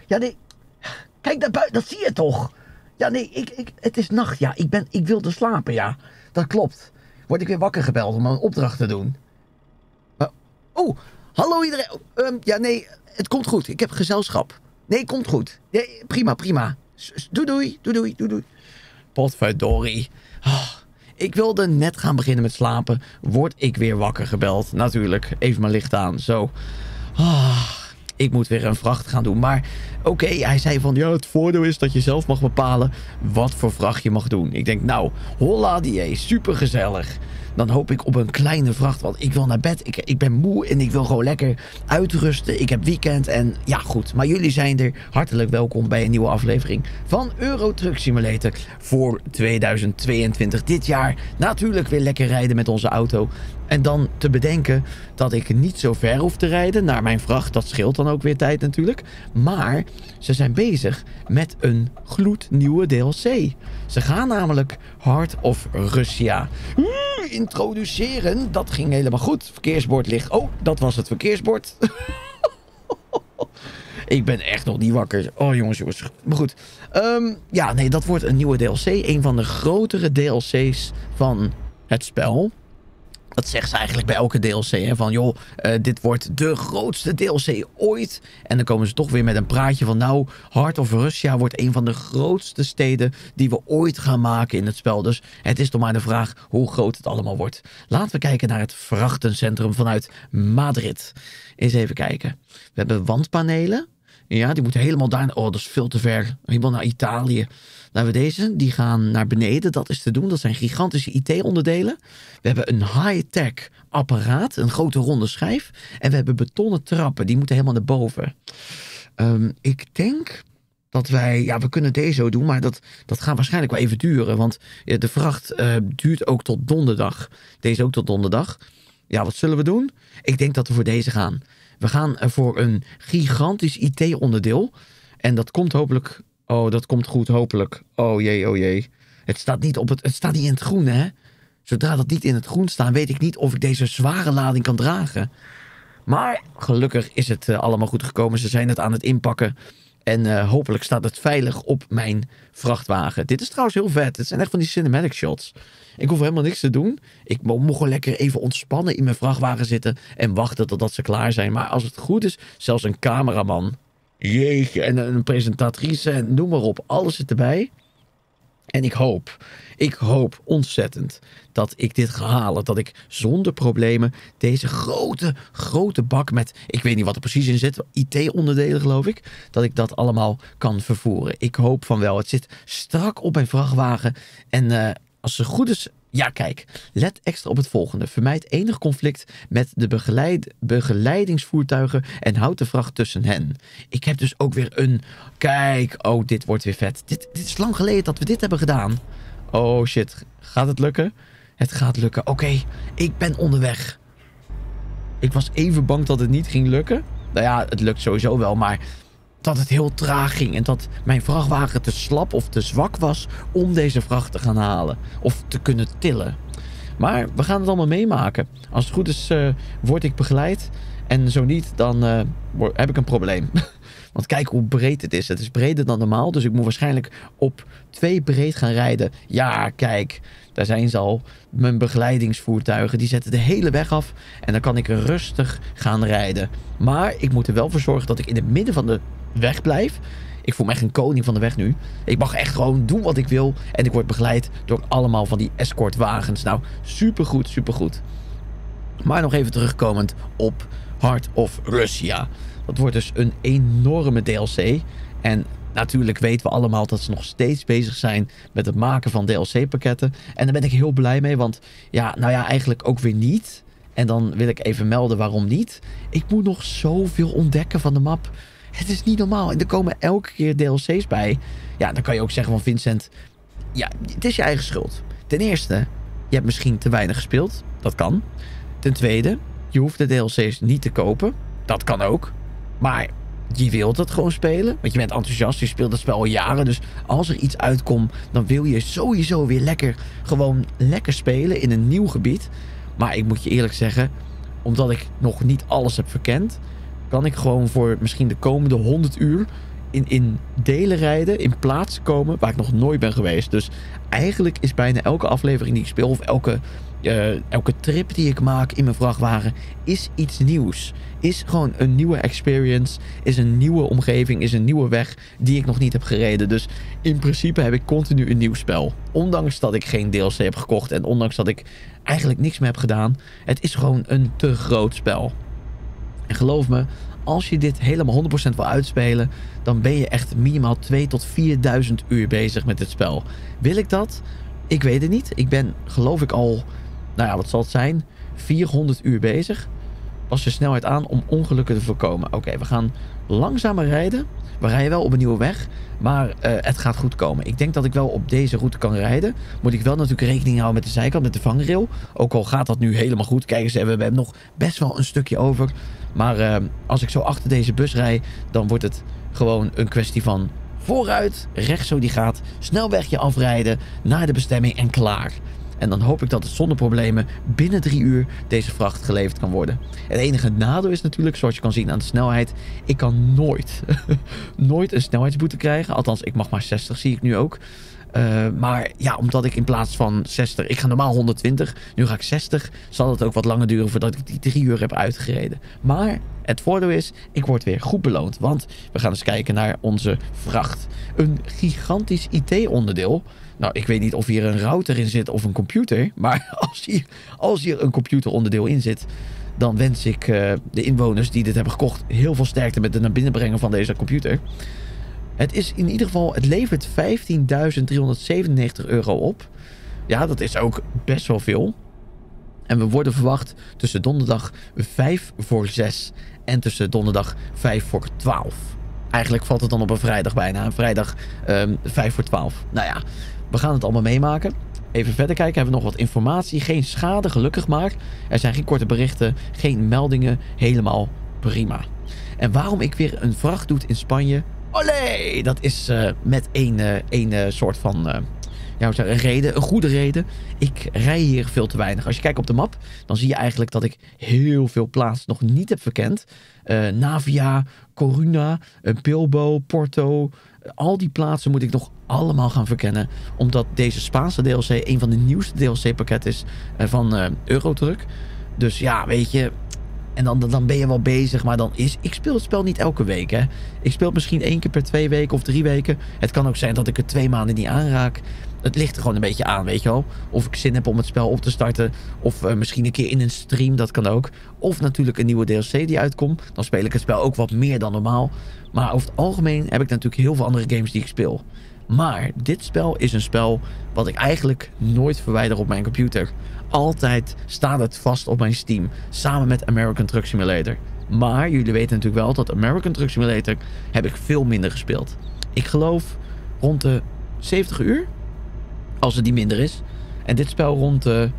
Ja, nee. Kijk naar buiten, dat zie je toch? Ja, nee, het is nacht, ja. Ik wilde slapen, ja. Dat klopt. Word ik weer wakker gebeld om een opdracht te doen. Oh, hallo iedereen. Ja, nee, het komt goed. Ik heb gezelschap. Nee, komt goed. Nee, prima, prima. Doei. Potverdorie. Oh, ik wilde net gaan beginnen met slapen. Word ik weer wakker gebeld. Natuurlijk, even mijn licht aan. Zo. Ik moet weer een vracht gaan doen. Maar oké, hij zei van... Ja, het voordeel is dat je zelf mag bepalen wat voor vracht je mag doen. Ik denk, nou, holla die, super gezellig. Dan hoop ik op een kleine vracht, want ik wil naar bed. Ik ben moe en ik wil gewoon lekker uitrusten. Ik heb weekend en ja, goed. Maar jullie zijn er. Hartelijk welkom bij een nieuwe aflevering van Euro Truck Simulator voor 2022. Dit jaar natuurlijk weer lekker rijden met onze auto. En dan te bedenken dat ik niet zo ver hoef te rijden naar mijn vracht. Dat scheelt dan ook weer tijd natuurlijk. Maar ze zijn bezig met een gloednieuwe DLC. Ze gaan namelijk Heart of Russia introduceren. Dat ging helemaal goed. Verkeersbord ligt... Oh, dat was het verkeersbord. Ik ben echt nog niet wakker. Oh, jongens. Maar goed. Ja, nee, dat wordt een nieuwe DLC. Een van de grotere DLC's van het spel. Dat zegt ze eigenlijk bij elke DLC. Hè? Van joh, dit wordt de grootste DLC ooit. En dan komen ze toch weer met een praatje van... Nou, Heart of Russia wordt een van de grootste steden... die we ooit gaan maken in het spel. Dus het is toch maar de vraag hoe groot het allemaal wordt. Laten we kijken naar het vrachtencentrum vanuit Madrid. Eens even kijken. We hebben wandpanelen. Ja, die moeten helemaal daar... Oh, dat is veel te ver. Helemaal naar Italië. Dan hebben we deze. Die gaan naar beneden. Dat is te doen. Dat zijn gigantische IT-onderdelen. We hebben een high-tech apparaat. Een grote ronde schijf. En we hebben betonnen trappen. Die moeten helemaal naar boven. Ik denk dat wij... Ja, we kunnen deze zo doen. Maar dat gaat waarschijnlijk wel even duren. Want de vracht duurt ook tot donderdag. Deze ook tot donderdag. Ja, wat zullen we doen? Ik denk dat we voor deze gaan. We gaan voor een gigantisch IT-onderdeel. En dat komt hopelijk... Oh, dat komt goed, hopelijk. Oh jee. Het staat niet in het groen, hè? Zodra dat niet in het groen staat, weet ik niet of ik deze zware lading kan dragen. Maar gelukkig is het allemaal goed gekomen. Ze zijn het aan het inpakken. En hopelijk staat het veilig op mijn vrachtwagen. Dit is trouwens heel vet. Het zijn echt van die cinematic shots. Ik hoef helemaal niks te doen. Ik moet gewoon lekker even ontspannen in mijn vrachtwagen zitten. En wachten totdat ze klaar zijn. Maar als het goed is, zelfs een cameraman. Jeetje, en een presentatrice en noem maar op. Alles zit erbij. En ik hoop ontzettend dat ik dit ga halen. Dat ik zonder problemen deze grote bak met... Ik weet niet wat er precies in zit. IT-onderdelen geloof ik. Dat ik dat allemaal kan vervoeren. Ik hoop van wel. Het zit strak op mijn vrachtwagen. En als het goed is... Ja, kijk. Let extra op het volgende. Vermijd enig conflict met de begeleidingsvoertuigen en houd de vracht tussen hen. Ik heb dus ook weer een... Kijk. Oh, dit wordt weer vet. Dit is lang geleden dat we dit hebben gedaan. Oh, shit. Gaat het lukken? Het gaat lukken. Oké, ik ben onderweg. Ik was even bang dat het niet ging lukken. Nou ja, het lukt sowieso wel, maar... dat het heel traag ging en dat mijn vrachtwagen te slap of te zwak was om deze vracht te gaan halen. Of te kunnen tillen. Maar we gaan het allemaal meemaken. Als het goed is, word ik begeleid. En zo niet, dan heb ik een probleem. Want kijk hoe breed het is. Het is breder dan normaal. Dus ik moet waarschijnlijk op 2 breed gaan rijden. Ja, kijk. Daar zijn ze al. Mijn begeleidingsvoertuigen. Die zetten de hele weg af. En dan kan ik rustig gaan rijden. Maar ik moet er wel voor zorgen dat ik in het midden van de weg blijf. Ik voel me echt een koning van de weg nu. Ik mag echt gewoon doen wat ik wil. En ik word begeleid door allemaal van die escortwagens. Nou, supergoed. Maar nog even terugkomend op Heart of Russia. Dat wordt dus een enorme DLC. En natuurlijk weten we allemaal dat ze nog steeds bezig zijn met het maken van DLC-pakketten. En daar ben ik heel blij mee, want ja, nou ja, eigenlijk ook weer niet. En dan wil ik even melden waarom niet. Ik moet nog zoveel ontdekken van de map. Het is niet normaal. En er komen elke keer DLC's bij. Ja, dan kan je ook zeggen van Vincent... Ja, het is je eigen schuld. Ten eerste, je hebt misschien te weinig gespeeld. Dat kan. Ten tweede, je hoeft de DLC's niet te kopen. Dat kan ook. Maar je wilt het gewoon spelen. Want je bent enthousiast. Je speelt het spel al jaren. Dus als er iets uitkomt, dan wil je sowieso weer lekker spelen in een nieuw gebied. Maar ik moet je eerlijk zeggen, omdat ik nog niet alles heb verkend, kan ik gewoon voor misschien de komende 100 uur in delen rijden, in plaatsen komen waar ik nog nooit ben geweest. Dus eigenlijk is bijna elke aflevering die ik speel, of elke trip die ik maak in mijn vrachtwagen, is iets nieuws. Is gewoon een nieuwe experience, is een nieuwe omgeving, is een nieuwe weg die ik nog niet heb gereden. Dus in principe heb ik continu een nieuw spel. Ondanks dat ik geen DLC heb gekocht en ondanks dat ik eigenlijk niks meer heb gedaan. Het is gewoon een te groot spel. En geloof me, als je dit helemaal 100% wil uitspelen, dan ben je echt minimaal 2.000 tot 4.000 uur bezig met dit spel. Wil ik dat? Ik weet het niet. Ik ben, geloof ik al, nou ja, wat zal het zijn? 400 uur bezig. Pas je snelheid aan om ongelukken te voorkomen. Oké, we gaan langzamer rijden. We rijden wel op een nieuwe weg, maar het gaat goed komen. Ik denk dat ik wel op deze route kan rijden. Moet ik wel natuurlijk rekening houden met de zijkant, met de vangrail. Ook al gaat dat nu helemaal goed. Kijk eens, we hebben nog best wel een stukje over. Maar als ik zo achter deze bus rijd, dan wordt het gewoon een kwestie van vooruit, rechts zo die gaat, snelwegje afrijden, naar de bestemming en klaar. En dan hoop ik dat het zonder problemen binnen 3 uur deze vracht geleverd kan worden. Het enige nadeel is natuurlijk, zoals je kan zien aan de snelheid, ik kan nooit een snelheidsboete krijgen. Althans, ik mag maar 60, zie ik nu ook. Maar ja, omdat ik in plaats van 60, ik ga normaal 120, nu ga ik 60, zal het ook wat langer duren voordat ik die 3 uur heb uitgereden. Maar het voordeel is, ik word weer goed beloond, want we gaan eens kijken naar onze vracht. Een gigantisch IT-onderdeel. Nou, ik weet niet of hier een router in zit of een computer, maar als hier een computeronderdeel in zit, dan wens ik de inwoners die dit hebben gekocht heel veel sterkte met het naar binnen brengen van deze computer. Het is in ieder geval, het levert 15.397 euro op. Ja, dat is ook best wel veel. En we worden verwacht tussen donderdag 5 voor 6 en tussen donderdag 5 voor 12. Eigenlijk valt het dan op een vrijdag bijna. Vrijdag 5 voor 12. Nou ja, we gaan het allemaal meemaken. Even verder kijken, hebben we nog wat informatie. Geen schade, gelukkig maar. Er zijn geen korte berichten, geen meldingen. Helemaal prima. En waarom ik weer een vracht doe in Spanje? Olé! Dat is met één soort van... een reden, een goede reden. Ik rij hier veel te weinig. Als je kijkt op de map, dan zie je eigenlijk dat ik heel veel plaatsen nog niet heb verkend. Navia, Coruna, Bilbo, Porto. Al die plaatsen moet ik nog allemaal gaan verkennen. Omdat deze Spaanse DLC een van de nieuwste DLC-pakketten is van Eurotruck. Dus ja, weet je... En dan ben je wel bezig, maar ik speel het spel niet elke week, hè. Ik speel het misschien 1 keer per 2 weken of 3 weken. Het kan ook zijn dat ik het 2 maanden niet aanraak. Het ligt er gewoon een beetje aan, weet je wel. Of ik zin heb om het spel op te starten. Of misschien een keer in een stream, dat kan ook. Of natuurlijk een nieuwe DLC die uitkomt. Dan speel ik het spel ook wat meer dan normaal. Maar over het algemeen heb ik natuurlijk heel veel andere games die ik speel. Maar dit spel is een spel wat ik eigenlijk nooit verwijder op mijn computer. Altijd staat het vast op mijn Steam. Samen met American Truck Simulator. Maar jullie weten natuurlijk wel dat American Truck Simulator heb ik veel minder gespeeld. Ik geloof rond de 70 uur. Als het die minder is. En dit spel rond de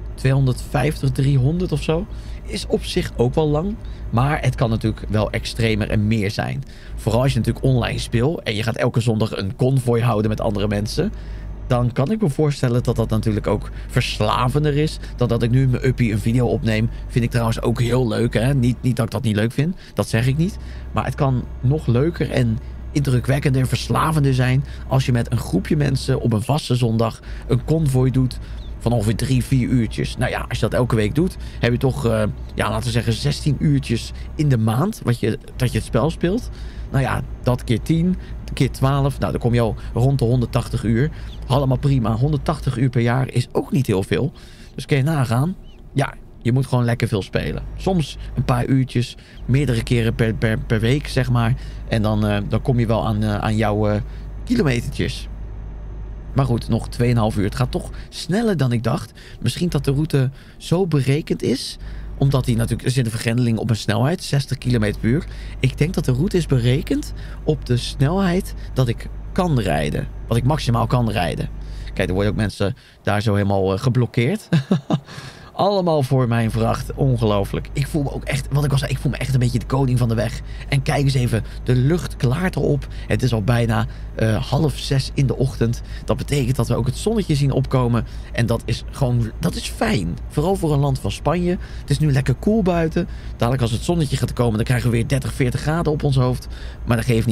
250, 300 of zo. Is op zich ook wel lang. Maar het kan natuurlijk wel extremer en meer zijn. Vooral als je natuurlijk online speelt. En je gaat elke zondag een konvooi houden met andere mensen. Dan kan ik me voorstellen dat dat natuurlijk ook verslavender is. Dan dat ik nu mijn uppie een video opneem. Vind ik trouwens ook heel leuk. Hè? Niet dat ik dat niet leuk vind. Dat zeg ik niet. Maar het kan nog leuker en indrukwekkender, verslavender zijn. Als je met een groepje mensen op een vaste zondag een konvooi doet. Van ongeveer 3-4 uurtjes. Nou ja, als je dat elke week doet, heb je toch, laten we zeggen 16 uurtjes in de maand. Dat je het spel speelt. Nou ja, dat keer 10, keer 12. Nou, dan kom je al rond de 180 uur. Allemaal prima. 180 uur per jaar is ook niet heel veel. Dus kun je nagaan. Ja, je moet gewoon lekker veel spelen. Soms een paar uurtjes, meerdere keren per week, zeg maar. En dan kom je wel aan jouw kilometertjes. Maar goed, nog 2,5 uur. Het gaat toch sneller dan ik dacht. Misschien dat de route zo berekend is. Omdat die natuurlijk, er zit een vergrendeling op een snelheid. 60 km per uur. Ik denk dat de route is berekend op de snelheid dat ik kan rijden. Wat ik maximaal kan rijden. Kijk, er worden ook mensen daar zo helemaal geblokkeerd. Allemaal voor mijn vracht. Ongelooflijk. Ik voel me ook echt, wat ik al zei, ik voel me echt een beetje de koning van de weg. En kijk eens even, de lucht klaart erop. Het is al bijna 5:30 in de ochtend. Dat betekent dat we ook het zonnetje zien opkomen. En dat is fijn. Vooral voor een land van Spanje. Het is nu lekker koel buiten. Dadelijk als het zonnetje gaat komen, dan krijgen we weer 30, 40 graden op ons hoofd. Maar dat geeft niet.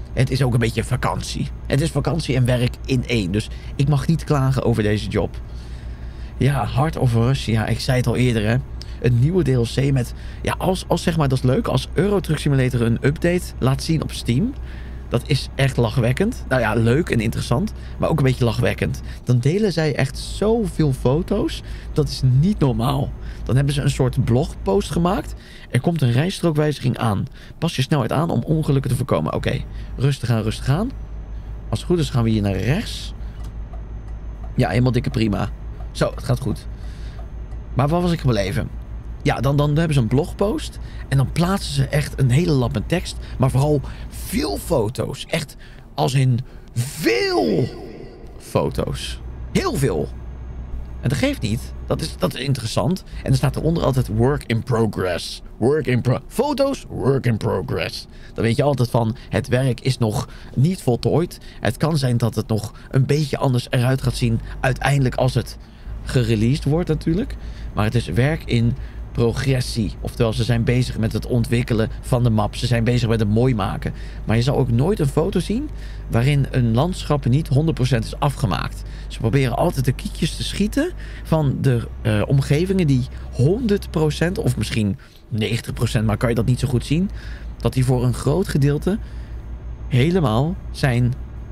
het is ook een beetje vakantie. Het is vakantie en werk in één. Dus ik mag niet klagen over deze job. Ja, Heart of Rush. Ja, ik zei het al eerder, hè. Een nieuwe DLC met... Ja, als zeg maar, dat is leuk. Als Euro Truck Simulator een update laat zien op Steam... Dat is echt lachwekkend. Nou ja, leuk en interessant. Maar ook een beetje lachwekkend. Dan delen zij echt zoveel foto's. Dat is niet normaal. Dan hebben ze een soort blogpost gemaakt. Er komt een rijstrookwijziging aan. Pas je snelheid aan om ongelukken te voorkomen. Oké, rustig aan, rustig aan. Als het goed is gaan we hier naar rechts. Ja, helemaal dikke prima. Zo, het gaat goed. Maar wat was ik gebleven? Ja, dan hebben ze een blogpost. En dan plaatsen ze echt een hele lap met tekst. Maar vooral veel foto's. Echt als in veel foto's. Heel veel. En dat geeft niet. Dat is interessant. En er staat eronder altijd work in progress. Foto's, work in progress. Dan weet je altijd van, het werk is nog niet voltooid. Het kan zijn dat het nog een beetje anders eruit gaat zien. Uiteindelijk als het gereleased wordt natuurlijk. Maar het is werk in progressie. Oftewel, ze zijn bezig met het ontwikkelen van de map. Ze zijn bezig met het mooi maken. Maar je zal ook nooit een foto zien waarin een landschap niet 100% is afgemaakt. Ze proberen altijd de kiekjes te schieten van de omgevingen die 100% of misschien 90%, maar kan je dat niet zo goed zien, dat die voor een groot gedeelte helemaal zijn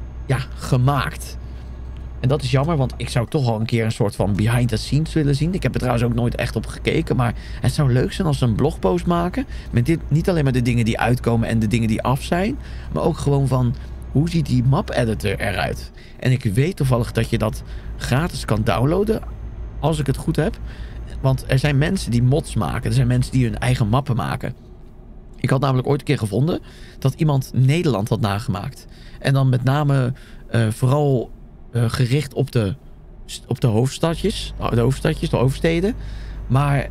gemaakt. En dat is jammer, want ik zou toch al een keer een soort van behind the scenes willen zien. Ik heb er trouwens ook nooit echt op gekeken. Maar het zou leuk zijn als ze een blogpost maken. Met dit, niet alleen maar de dingen die uitkomen en de dingen die af zijn. Maar ook gewoon van, hoe ziet die map editor eruit? En ik weet toevallig dat je dat gratis kan downloaden. Als ik het goed heb. Want er zijn mensen die mods maken. Er zijn mensen die hun eigen mappen maken. Ik had namelijk ooit een keer gevonden dat iemand Nederland had nagemaakt. En dan met name vooral gericht op de hoofdstadjes. De hoofdsteden. Maar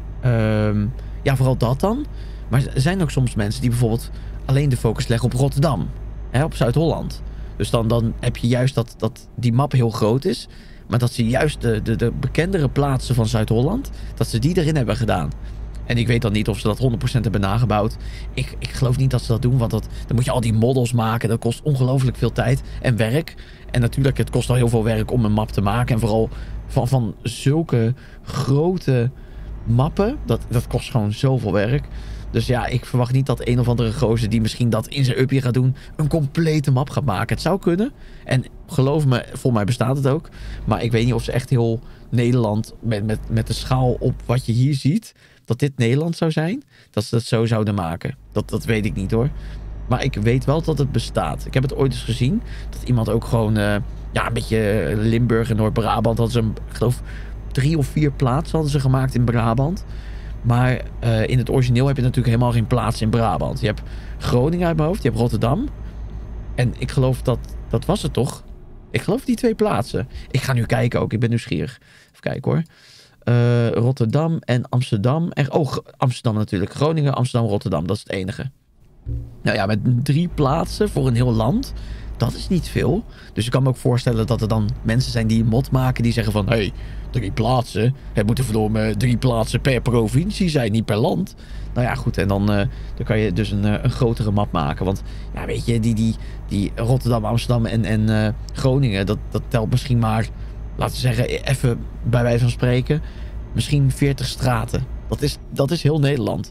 vooral dat dan. Maar er zijn ook soms mensen die bijvoorbeeld alleen de focus leggen op Rotterdam. Hè, op Zuid-Holland. Dus dan heb je juist dat die map heel groot is. Maar dat ze juist de bekendere plaatsen van Zuid-Holland, dat ze die erin hebben gedaan. En ik weet dan niet of ze dat 100% hebben nagebouwd. Ik geloof niet dat ze dat doen, want dan moet je al die models maken. Dat kost ongelooflijk veel tijd en werk. En natuurlijk, het kost al heel veel werk om een map te maken. En vooral van zulke grote mappen, dat kost gewoon zoveel werk. Dus ja, ik verwacht niet dat een of andere gozer die misschien dat in zijn upje gaat doen, een complete map gaat maken. Het zou kunnen. En geloof me, volgens mij bestaat het ook. Maar ik weet niet of ze echt heel Nederland met de schaal op wat je hier ziet, dat dit Nederland zou zijn, dat ze dat zo zouden maken. Dat weet ik niet hoor. Maar ik weet wel dat het bestaat. Ik heb het ooit eens gezien. Dat iemand ook gewoon een beetje Limburg en Noord-Brabant hadden ze, ik geloof 3 of 4 plaatsen hadden ze gemaakt in Brabant. Maar in het origineel heb je natuurlijk helemaal geen plaats in Brabant. Je hebt Groningen uit mijn hoofd, je hebt Rotterdam. En ik geloof dat was het toch? Ik geloof die 2 plaatsen. Ik ga nu kijken ook, ik ben nieuwsgierig. Even kijken hoor. Rotterdam en Amsterdam. Amsterdam natuurlijk. Groningen, Amsterdam, Rotterdam. Dat is het enige. Nou ja, met 3 plaatsen voor een heel land. Dat is niet veel. Dus ik kan me ook voorstellen dat er dan mensen zijn die een mod maken. Die zeggen van, hey, 3 plaatsen. Het moeten verdomme 3 plaatsen per provincie zijn, niet per land. Nou ja, goed. En dan kan je dus een grotere map maken. Want ja, weet je, die Rotterdam, Amsterdam en Groningen. Dat telt misschien maar, laten we zeggen, even bij wijze van spreken, misschien 40 straten. Dat is heel Nederland.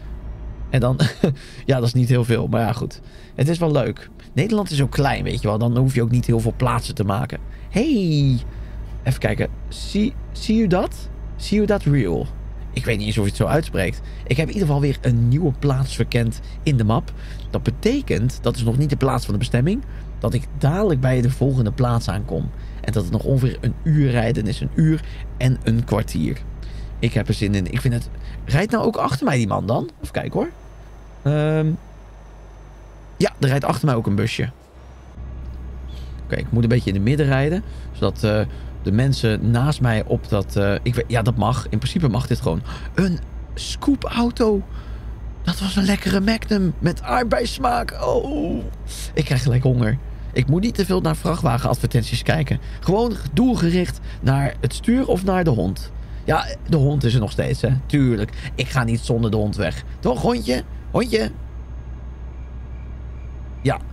En dan, ja, dat is niet heel veel. Maar ja, goed. Het is wel leuk. Nederland is ook klein, weet je wel. Dan hoef je ook niet heel veel plaatsen te maken. Hey, even kijken. Zie je dat? Zie je dat real? Ik weet niet eens of je het zo uitspreekt. Ik heb in ieder geval weer een nieuwe plaats verkend in de map. Dat betekent, dat is nog niet de plaats van de bestemming, dat ik dadelijk bij de volgende plaats aankom. En dat het nog ongeveer een uur rijden is. 1 uur en een kwartier. Ik heb er zin in. Ik vind het... Rijdt nou ook achter mij die man dan? Even kijken hoor. Ja, er rijdt achter mij ook een busje. Oké, ik moet een beetje in de midden rijden. Zodat de mensen naast mij op dat... ja, dat mag. In principe mag dit gewoon. Een scoopauto. Dat was een lekkere Magnum met aardbeismaak. Oh, ik krijg gelijk honger. Ik moet niet te veel naar vrachtwagenadvertenties kijken. Gewoon doelgericht naar het stuur of naar de hond. Ja, de hond is er nog steeds, hè. Tuurlijk. Ik ga niet zonder de hond weg. Toch, hondje? Hondje? Ja. Oké,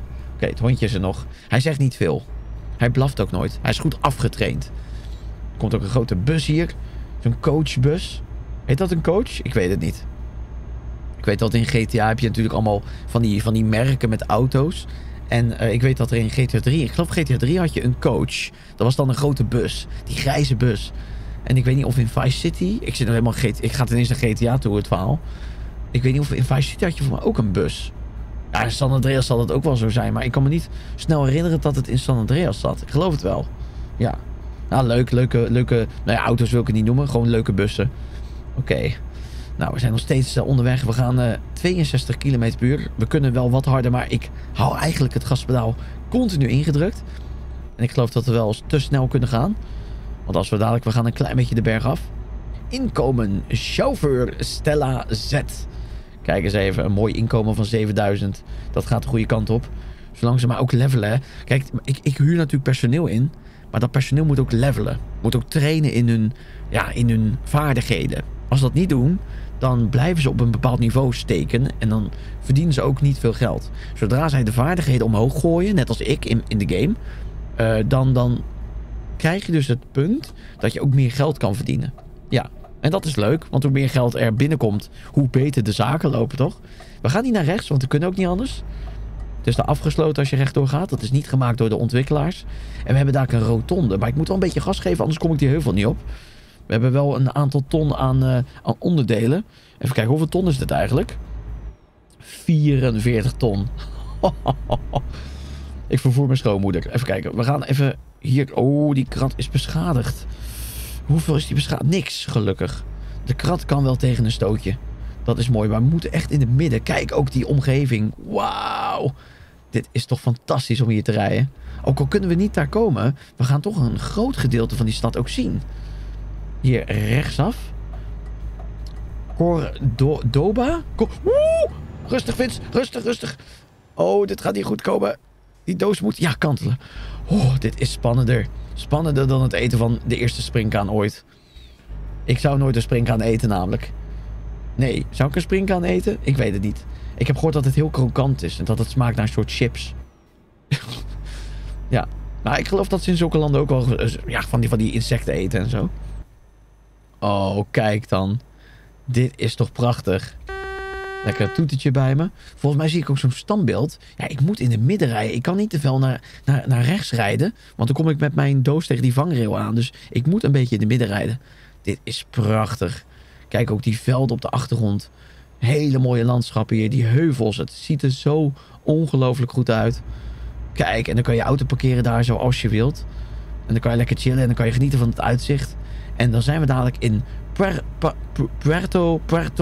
Oké, het hondje is er nog. Hij zegt niet veel. Hij blaft ook nooit. Hij is goed afgetraind. Er komt ook een grote bus hier. Zo'n coachbus. Heet dat een coach? Ik weet het niet. Ik weet dat in GTA heb je natuurlijk allemaal van die merken met auto's. En ik weet dat er in GTA 3... Ik geloof GTA 3 had je een coach. Dat was dan een grote bus. Die grijze bus. En ik weet niet of in Vice City... Ik zit nog helemaal ik ga ineens naar GTA toe, het verhaal. Ik weet niet of in Vice City had je voor mij ook een bus. Ja, in San Andreas zal dat ook wel zo zijn. Maar ik kan me niet snel herinneren dat het in San Andreas zat. Ik geloof het wel. Ja. Nou, leuke... Nou ja, auto's wil ik het niet noemen. Gewoon leuke bussen. Oké. Nou, we zijn nog steeds onderweg. We gaan 62 km per uur. We kunnen wel wat harder, maar ik hou eigenlijk het gaspedaal continu ingedrukt. En ik geloof dat we wel eens te snel kunnen gaan. Want als we dadelijk... We gaan een klein beetje de berg af. Inkomen. Chauffeur Stella Z. Kijk eens even. Een mooi inkomen van 7000. Dat gaat de goede kant op. Zolang ze maar ook levelen. Hè. Kijk, ik huur natuurlijk personeel in. Maar dat personeel moet ook levelen. Moet ook trainen in hun vaardigheden. Als ze dat niet doen, dan blijven ze op een bepaald niveau steken. En dan verdienen ze ook niet veel geld. Zodra zij de vaardigheden omhoog gooien, net als ik in de game. Dan krijg je dus het punt dat je ook meer geld kan verdienen. Ja, en dat is leuk. Want hoe meer geld er binnenkomt, hoe beter de zaken lopen, toch? We gaan niet naar rechts, want we kunnen ook niet anders. Het is daar afgesloten als je rechtdoor gaat. Dat is niet gemaakt door de ontwikkelaars. En we hebben daar een rotonde. Maar ik moet wel een beetje gas geven, anders kom ik die heuvel niet op. We hebben wel een aantal ton aan onderdelen. Even kijken, hoeveel ton is dit eigenlijk? 44 ton. Ik vervoer mijn schoonmoeder. Even kijken, we gaan even hier... Oh, die krat is beschadigd. Hoeveel is die beschadigd? Niks, gelukkig. De krat kan wel tegen een stootje. Dat is mooi, maar we moeten echt in het midden. Kijk, ook die omgeving. Wauw. Dit is toch fantastisch om hier te rijden. Ook al kunnen we niet daar komen, we gaan toch een groot gedeelte van die stad ook zien. Hier rechtsaf. Cordoba? Rustig, Vince. Rustig. Oh, dit gaat niet goed komen. Die doos moet... Ja, kantelen. Oh, dit is spannender. Spannender dan het eten van de eerste springkaan ooit. Ik zou nooit een springkaan eten, namelijk. Nee, zou ik een springkaan eten? Ik weet het niet. Ik heb gehoord dat het heel krokant is. En dat het smaakt naar een soort chips. Ja. Maar ik geloof dat ze in zulke landen ook wel... Ja, van die insecten eten en zo. Oh, kijk dan. Dit is toch prachtig. Lekker toetertje bij me. Volgens mij zie ik ook zo'n standbeeld. Ja, ik moet in de midden rijden. Ik kan niet te veel naar rechts rijden. Want dan kom ik met mijn doos tegen die vangrail aan. Dus ik moet een beetje in de midden rijden. Dit is prachtig. Kijk ook die velden op de achtergrond. Hele mooie landschappen hier. Die heuvels. Het ziet er zo ongelooflijk goed uit. Kijk, en dan kan je auto parkeren daar zo als je wilt. En dan kan je lekker chillen. En dan kan je genieten van het uitzicht. En dan zijn we dadelijk in Puerto...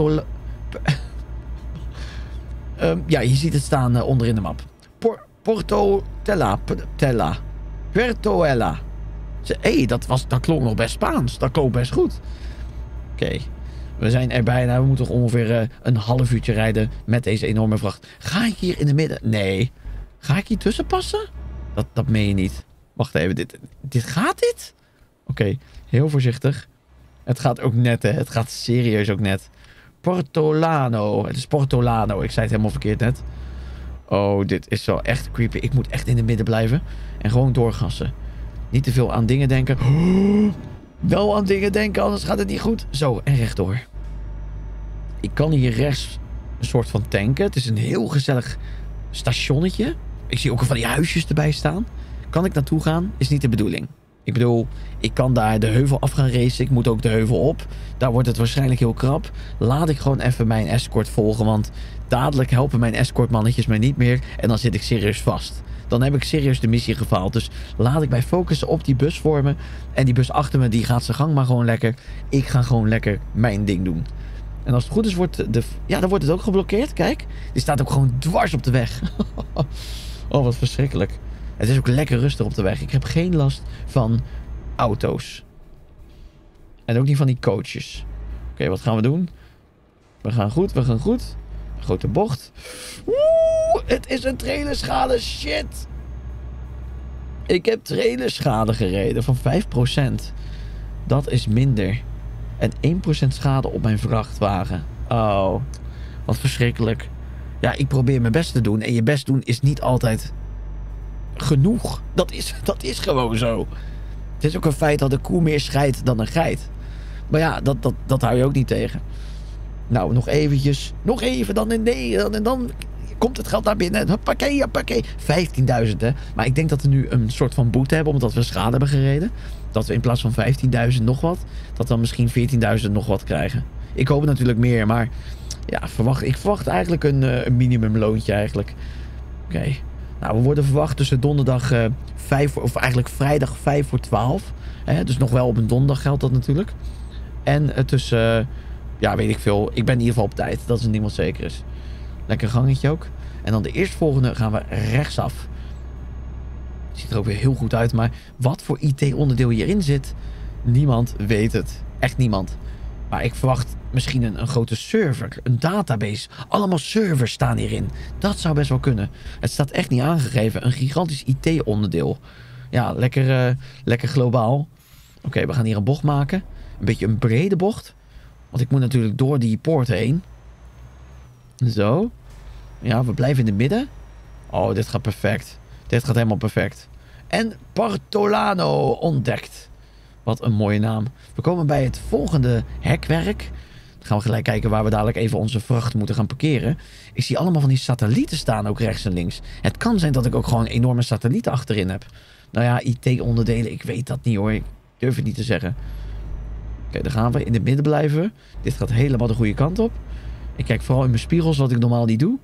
ja, je ziet het staan onderin de map. Puerto Ella. Hé, dat klonk nog best Spaans. Dat klonk best goed. Oké. We zijn er bijna. We moeten ongeveer een half uurtje rijden met deze enorme vracht. Ga ik hier in de midden? Nee. Ga ik hier tussen passen? Dat meen je niet. Wacht even. Gaat dit? Oké. Heel voorzichtig. Het gaat ook net, hè. Het gaat serieus ook net. Portolano. Het is Portolano. Ik zei het helemaal verkeerd net. Oh, dit is wel echt creepy. Ik moet echt in de midden blijven. En gewoon doorgassen. Niet te veel aan dingen denken. Wel aan dingen denken, anders gaat het niet goed. Zo, en rechtdoor. Ik kan hier rechts een soort van tanken. Het is een heel gezellig stationnetje. Ik zie ook van die huisjes erbij staan. Kan ik naartoe gaan? Is niet de bedoeling. Ik bedoel, ik kan daar de heuvel af gaan racen. Ik moet ook de heuvel op. Daar wordt het waarschijnlijk heel krap. Laat ik gewoon even mijn escort volgen. Want dadelijk helpen mijn escortmannetjes mij niet meer. En dan zit ik serieus vast. Dan heb ik serieus de missie gefaald. Dus laat ik mij focussen op die bus voor me. En die bus achter me, die gaat zijn gang maar gewoon lekker. Ik ga gewoon lekker mijn ding doen. En als het goed is, dan wordt het ook geblokkeerd. Kijk, die staat ook gewoon dwars op de weg. Oh, wat verschrikkelijk. Het is ook lekker rustig op de weg. Ik heb geen last van auto's. En ook niet van die coaches. Oké, wat gaan we doen? We gaan goed. Een grote bocht. Oeh, het is een trailerschade. Shit. Ik heb trailerschade gereden van 5%. Dat is minder. En 1% schade op mijn vrachtwagen. Oh, wat verschrikkelijk. Ja, ik probeer mijn best te doen. En je best doen is niet altijd genoeg. Dat is gewoon zo. Het is ook een feit dat een koe meer scheidt dan een geit. Maar ja, dat hou je ook niet tegen. Nou, nog eventjes. Nog even, dan en dan komt het geld naar binnen. Hoppakee. 15.000, hè. Maar ik denk dat we nu een soort van boete hebben, omdat we schade hebben gereden. Dat we in plaats van 15.000 nog wat, dat we dan misschien 14.000 nog wat krijgen. Ik hoop natuurlijk meer, maar ja, ik verwacht eigenlijk een minimumloontje eigenlijk. Oké. Nou, we worden verwacht tussen donderdag 5 of eigenlijk vrijdag 5 voor 12. Dus nog wel op een donderdag geldt dat natuurlijk. En tussen, ja, weet ik veel. Ik ben in ieder geval op tijd. Dat is een ding wat zeker is. Lekker gangetje ook. En dan de eerstvolgende gaan we rechtsaf. Ziet er ook weer heel goed uit. Maar wat voor IT-onderdeel hierin zit, niemand weet het. Echt niemand. Maar ik verwacht misschien een grote server. Een database. Allemaal servers staan hierin. Dat zou best wel kunnen. Het staat echt niet aangegeven. Een gigantisch IT-onderdeel. Ja, lekker globaal. Oké, we gaan hier een bocht maken. Een beetje een brede bocht. Want ik moet natuurlijk door die poort heen. Zo. Ja, we blijven in het midden. Oh, dit gaat perfect. Dit gaat helemaal perfect. En Partolano ontdekt. Wat een mooie naam. We komen bij het volgende hekwerk. Dan gaan we gelijk kijken waar we dadelijk even onze vracht moeten gaan parkeren. Ik zie allemaal van die satellieten staan ook rechts en links. Het kan zijn dat ik ook gewoon enorme satellieten achterin heb. Nou ja, IT-onderdelen, ik weet dat niet hoor. Ik durf het niet te zeggen. Oké, dan gaan we in het midden blijven. Dit gaat helemaal de goede kant op. Ik kijk vooral in mijn spiegels, wat ik normaal niet doe.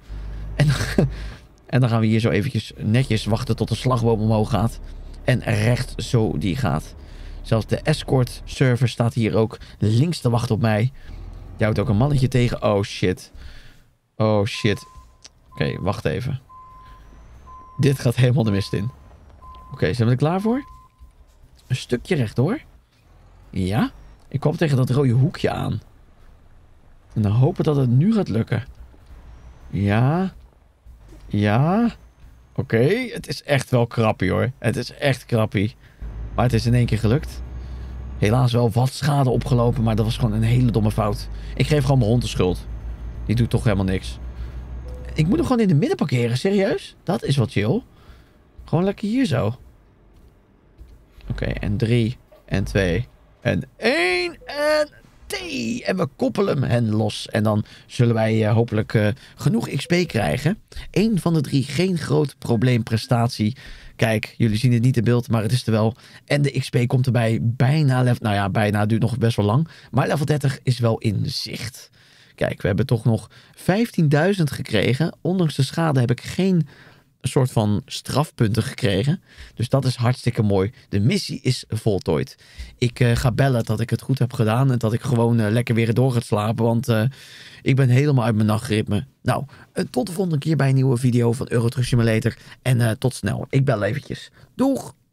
En dan gaan we hier zo eventjes netjes wachten tot de slagboom omhoog gaat. En recht zo die gaat. Zelfs de escort server staat hier ook links te wachten op mij. Je houdt ook een mannetje tegen. Oh shit. Oh shit. Oké, wacht even. Dit gaat helemaal de mist in. Oké, zijn we er klaar voor? Een stukje rechtdoor. Ja. Ik kom tegen dat rode hoekje aan. En dan hopen dat het nu gaat lukken. Ja. Ja. Oké, het is echt wel krappie hoor. Het is echt krappie. Maar het is in één keer gelukt. Helaas wel wat schade opgelopen, maar dat was gewoon een hele domme fout. Ik geef gewoon mijn hond de schuld. Die doet toch helemaal niks. Ik moet hem gewoon in het midden parkeren, serieus? Dat is wat chill. Gewoon lekker hier zo. Oké, en 3 en 2 en 1 en T. En we koppelen hem los. En dan zullen wij hopelijk genoeg XP krijgen. 1 van de 3, geen groot probleem prestatie. Kijk, jullie zien het niet in beeld, maar het is er wel. En de XP komt erbij bijna level... Nou ja, bijna, duurt nog best wel lang. Maar level 30 is wel in zicht. Kijk, we hebben toch nog 15.000 gekregen. Ondanks de schade heb ik geen soort van strafpunten gekregen. Dus dat is hartstikke mooi. De missie is voltooid. Ik ga bellen dat ik het goed heb gedaan. En dat ik gewoon lekker weer door ga slapen. Want ik ben helemaal uit mijn nachtritme. Nou, tot de volgende keer bij een nieuwe video van Euro Truck Simulator. En tot snel. Ik bel eventjes. Doeg!